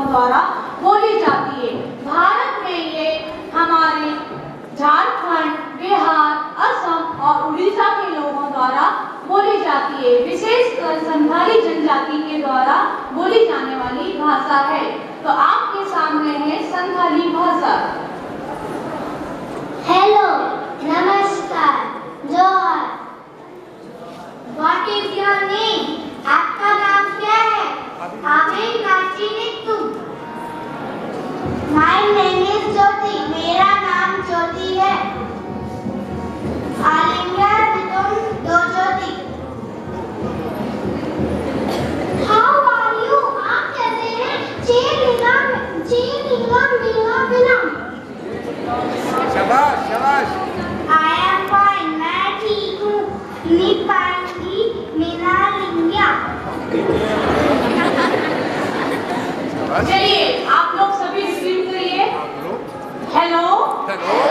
द्वारा बोली जाती है। भारत में ये हमारे झारखंड, बिहार, असम और उड़ीसा के लोगों द्वारा बोली जाती है। विशेषकर संथाली जनजाति के द्वारा बोली जाने वाली भाषा है। तो आपके सामने है संथाली भाषा। हेलो, नमस्कार, जोहार। What is your name? आपका नाम क्या है? आवे काची ने तुम? My name is ज्योति। मेरा नाम ज्योति है। आलिंगा तुम दो ज्योति। How are you? आप कैसे हैं? चेलिंगा मिला बिना। शाबाश शाबाश। I am fine, मैं ठीक हूँ। निपांगी मिला लिंगा। चलिए आप लोग सभी रिपीट करिए। Hello, hello,